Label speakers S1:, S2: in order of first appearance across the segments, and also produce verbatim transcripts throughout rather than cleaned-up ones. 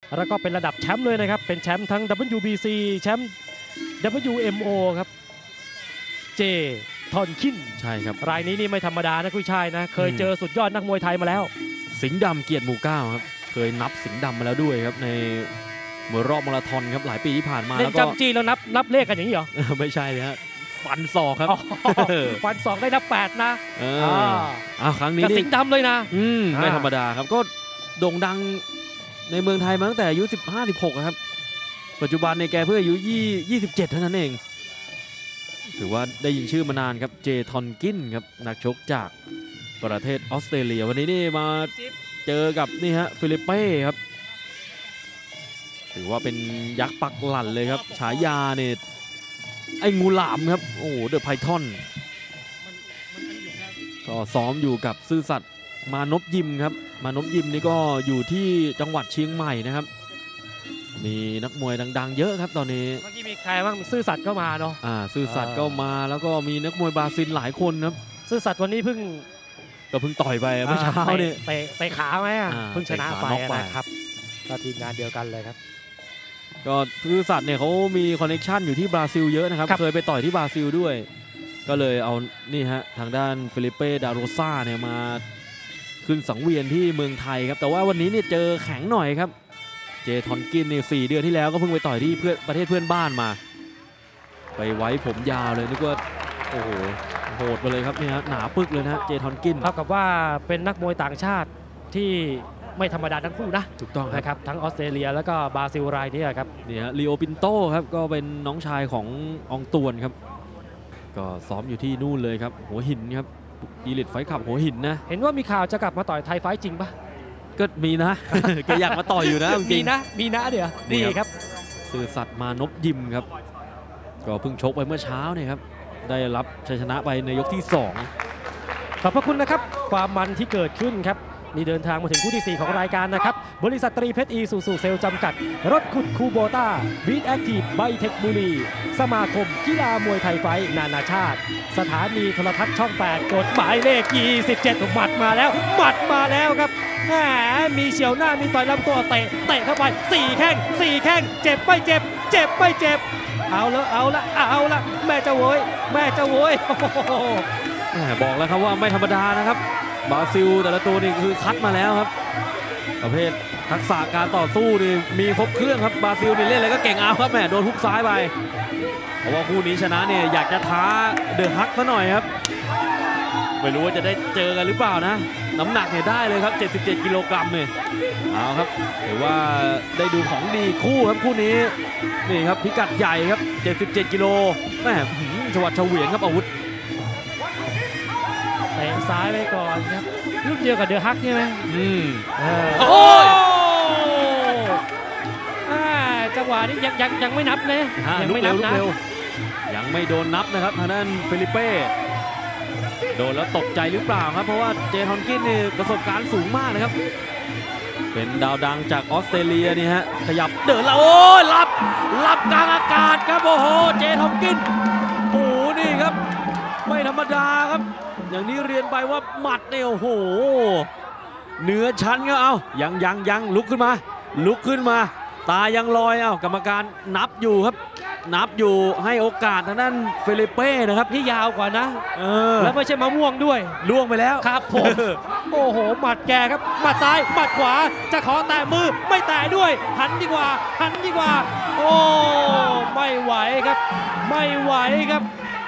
S1: แล้วก็เป็นระดับแชมป์เลยนะครับเป็นแชมป์ทั้ง ดับเบิลยู บี ซี แชมป์ ดับเบิลยู เอ็ม โอ ครับเจทอนคิน
S2: ใช่ครับ
S1: รายนี้นี่ไม่ธรรมดานะคุยชายนะเคยเจอสุดยอดนักมวยไทยมาแล้ว
S2: สิงห์ดำเกียรติหมู่เก้าครับเคยนับสิงห์ดำมาแล้วด้วยครับในมวยรอบมาราธอนครับหลายปีที่ผ่านมา
S1: แล้วก็จำจีแล้วนับนับเลขกันอย่างนี้เหรอ
S2: ไม่ใช่เลยฮะฟันศอกครับ
S1: ฟันศอกได้นับแปดนะ
S2: อ้าวครั้งนี้
S1: สิงห์ดำเลยนะ
S2: อืมไม่ธรรมดาครับก็โด่งดังในเมืองไทยมาตั้งแต่อายุสิบห้า สิบหกครับปัจจุบันในแกเพิ่งอายุยี่สิบเจ็ดเท่านั้นเองถือว่าได้ยินชื่อมานานครับเจทอนกินครับนักชกจากประเทศออสเตรเลียวันนี้นี่มาเจอกับนี่ฮะฟิลิปเป้ครับถือว่าเป็นยักษ์ปักหลั่นเลยครับฉายาเนี่ยไอ้งูหลามครับโอ้เดอะไพทอนก็ซ้อมอยู่กับซื่อสัตย์มานพยิมครับมานพยิมนี่ก็อยู่ที่จังหวัดเชียงใหม่นะครับมีนักมวยดังๆเยอะครับตอนนี้
S1: เมื่อกี้มีใครบ้างซื่อสัตย์ก็มาเนาะ
S2: อ่าซื่อสัตย์ก็มาแล้วก็มีนักมวยบราซิลหลายคนครับ
S1: ซื่อสัตย์วันนี้เพิ่ง
S2: ก็เพิ่งต่อยไปเมื่อเช้าเนี่ย
S1: เตะเตะขาไหมเพิ่งชนะไปนะครับก็ทีมงานเดียวกันเลยครับ
S2: ก็ซื่อสัตย์เนี่ยเขามีคอนเนคชั่นอยู่ที่บราซิลเยอะนะครับเคยไปต่อยที่บราซิลด้วยก็เลยเอานี่ฮะทางด้านฟิลิปเป้ดาโรซ่าเนี่ยมาขึ้นสังเวียนที่เมืองไทยครับแต่ว่าวันนี้เนี่ยเจอแข็งหน่อยครับเจทอนกินเนี่ยสี่เดือนที่แล้วก็เพิ่งไปต่อยที่เพื่อนประเทศเพื่อนบ้านมาไปไว้ผมยาวเลยนึกว่าโอ้โหโหดไปเลยครับเนี่ยหนาปึกเลยนะเจทอนกิน
S1: เท่ากับว่าเป็นนักมวยต่างชาติที่ไม่ธรรมดาทั้งคู่นะ
S2: ถูกต้อง
S1: นะครับทั้งออสเตรเลียแล้วก็บราซิลรายนี้ครับ
S2: เนี่ยลีโอปินโตครับก็เป็นน้องชายของอองตวนครับก็ซ้อมอยู่ที่นู่นเลยครับหัวหินครับอีลิทไฟขับหัวหินนะ
S1: เห็นว่ามีข่าวจะกลับมาต่อยไทยไฟจริงปะ
S2: ก็มีนะแกอยากมาต่อยอยู่นะจริง
S1: นะมีนะเดี๋ยวนี่ครับ
S2: ซื่อสัตย์มานพยิมครับก็เพิ่งชกไปเมื่อเช้าเนี่ยครับได้รับชัยชนะไปในยกที่สอง
S1: ขอบพระคุณนะครับความมันที่เกิดขึ้นครับนี่เดินทางมาถึงคู่ที่สี่ของรายการนะครับบริษัทตรีเพชรอีซูซูเซลจำกัดรถขุดคูโบต้าบีทแอคทีฟไบเทคบุรีสมาคมกีฬามวยไทยไฟนานาชาติสถานีโทรทัศน์ช่องแปดกฎหมายเลขยี่สิบเจ็ดหมัดมาแล้วหมัดมาแล้วครับแหมมีเฉียวหน้ามีต่อยลำตัวเตะเตะเข้าไปสี่แข้งสี่แข้งเจ็บไม่เจ็บเจ็บไม่เจ็บเอาละเอาละเอาละแม่เจ้าโวยแม่เจ้าโวย
S2: บอกแล้วครับว่าไม่ธรรมดานะครับบราซิลแต่ละตัวนี่คือคัดมาแล้วครับประเภททักษะการต่อสู้นี่มีครบเครื่องครับบราซิลนี่เล่นอะไรก็เก่งเอาครับแม่โดนฮุกซ้ายไปเพราะว่าคู่นี้ชนะเนี่ยอยากจะท้าเดอะฮักซะหน่อยครับไม่รู้ว่าจะได้เจอกันหรือเปล่านะน้ำหนักเนี่ยได้เลยครับเจ็ดสิบเจ็ดกิโลกรัมเนี่ยเอาครับถือว่าได้ดูของดีคู่ครับคู่นี้นี่ครับพิกัดใหญ่ครับเจ็ดสิบเจ็ดกิโลแม่ฉวัดเฉวียนครับอาวุธ
S1: เตะซ้ายไปก่อนครับรุ่นเดียวกับเดอะฮักใช่ไหม
S2: อืม
S1: โอ้ยจังหวะนี้ยังยังยังไม่นับนะ
S2: ยังไม่นับนะยังไม่โดนนับนะครับทางด้านฟิลิปเป้โดนแล้วตกใจหรือเปล่าครับเพราะว่าเจทอนกินนี่ประสบการณ์สูงมากนะครับเป็นดาวดังจากออสเตรเลียนี่ฮะขยับเดินแล้วโอ้ยรับรับกลางอากาศครับโอ้โหเจทอนกินโอ้โหนี่ครับไม่ธรรมดาครับอย่างนี้เรียนไปว่าหมัดเนี่ยโอ้โหเหนือชั้นก็เอายังยังยังลุกขึ้นมาลุกขึ้นมาตายังลอยเอากรรมการนับอยู่ครับนับอยู่ให้โอกาสทางด้านฟิลิปเป้นะครับ
S1: นี่ยาวกว่านะแล้วไม่ใช่มะม่วงด้วย
S2: ล่วงไปแล้ว
S1: ครับผมโอ้โหหมัดแกครับหมัดซ้ายหมัดขวาจะขอแตะมือไม่แตะด้วยหันดีกว่าหันดีกว่าโอ้ไม่ไหวครับไม่ไหวครับ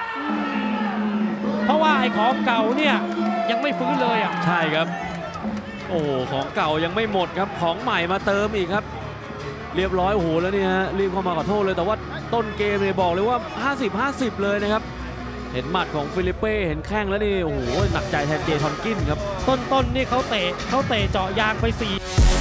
S1: เพราะว่าไอ้ของเก่าเนี่ยยังไม่ฟื้นเลยอ่ะ
S2: ใช่ครับโอ้โหของเก่ายังไม่หมดครับของใหม่มาเติมอีกครับเรียบร้อยโอ้โหแล้วนี่ฮะรีบเข้ามาขอโทษเลยแต่ว่าต้นเกมเนี่ยบอกเลยว่าห้าสิบ ห้าสิบเลยนะครับเห็นหมัดของฟิลิปเป้เห็นแข้งแล้วนี่โอ้โหหนักใจแทนเจทอนกินครับ
S1: ต้นๆนี่เขาเตะเขาเตะเจาะยางไปสี่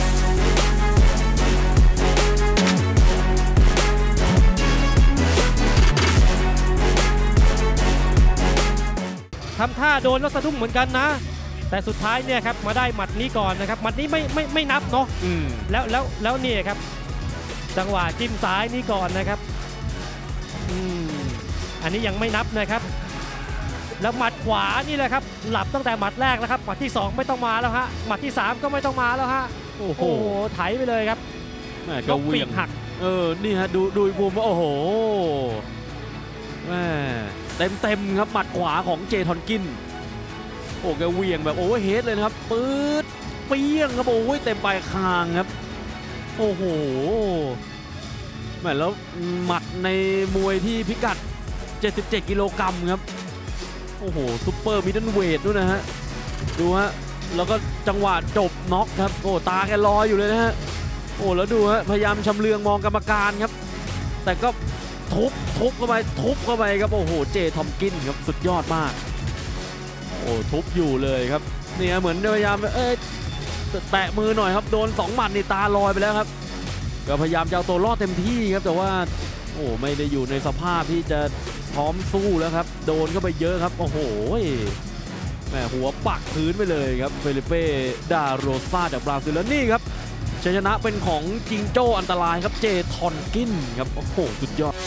S1: ทำท่าโดนแล้วสะดุ้งเหมือนกันนะแต่สุดท้ายเนี่ยครับมาได้หมัดนี้ก่อนนะครับหมัดนี้ไม่ไม่ไม่นับเนาะแล้วแล้วแล้วนี่ครับจังหวะจิ้มซ้ายนี่ก่อนนะครับอืมอันนี้ยังไม่นับนะครับแล้วหมัดขวานี่แหละครับหลับตั้งแต่หมัดแรกแล้วครับหมัดที่สองไม่ต้องมาแล้วฮะหมัดที่สามก็ไม่ต้องมาแล้วฮะโอ้โหไถไปเลยครับ
S2: แม่ก็เหวี่ยง
S1: หัก
S2: เออนี่ฮะดูดูมุมว่าโอ้โหแม่เต็มเต็มครับหมัดขวาของเจทอนกินโอ้แกเหวี่ยงแบบโอเวอร์เฮดเลยนะครับปื๊ดเปี้ยงครับโอ้ยเต็มปลายคางครับโอ้โหแม่แล้วหมัดในมวยที่พิกัดเจ็ดสิบเจ็ดกิโลกรัมครับโอ้โหซุปเปอร์มิดเดิลเวทด้วยนะฮะดูฮะแล้วก็จังหวะจบน็อกครับโอ้ตาแกลอยอยู่เลยนะฮะโอ้แล้วดูฮะพยายามชำเลืองมองกรรมการครับแต่ก็ทุบทุบเข้าไปทุบเข้าไปครับโอ้โหเจทอมกินครับสุดยอดมากโอ้ทุบอยู่เลยครับเนี่ยเหมือนพยายามเอ้ยแตะมือหน่อยครับโดนสองหมัดนี่ตาลอยไปแล้วครับก็พยายามจะเอาตัวรอดเต็มที่ครับแต่ว่าโอ้ไม่ได้อยู่ในสภาพที่จะพร้อมสู้แล้วครับโดนเข้าไปเยอะครับโอ้โหแม่หัวปักพื้นไปเลยครับเฟลิเป้ดาโรซาจากบราซิลแล้วนี่ครับชัยชนะเป็นของจิงโจ้อันตรายครับเจทอนกินครับโอ้โหสุดยอด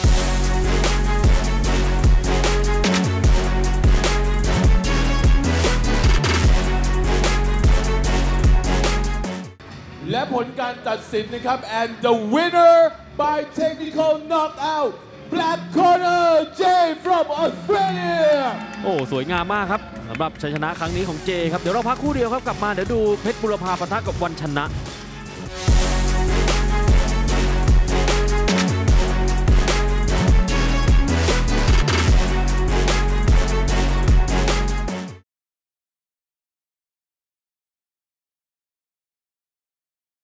S3: และผลการตัดสินนะครับ and the winner by technical knockout black corner Jay from Australia
S2: โอ้สวยงามมากครับสำหรับชัยชนะครั้งนี้ของเจครับเดี๋ยวเราพักครู่เดียวครับกลับมาเดี๋ยวดูเพชรบุรพาปะทะกับวันชนะ